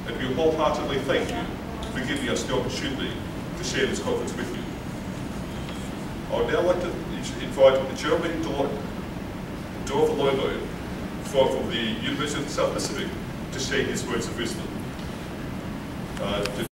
and we wholeheartedly thank you for giving us the opportunity to share this conference with you. I would now like to invite Geraldine Dorvalolo from the University of the South Pacific to share his words of wisdom.